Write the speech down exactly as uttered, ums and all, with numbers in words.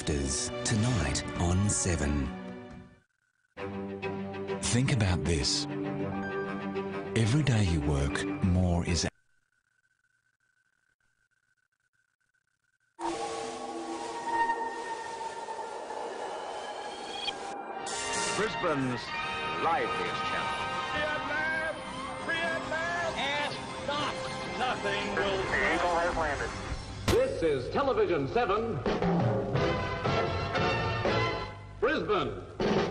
Drifters, tonight on Seven. Think about this. Every day you work, more is... Brisbane's liveliest channel. Free at last! Free at last! Ask not! Nothing will... The Eagle has landed. This is Television seven. Brisbane.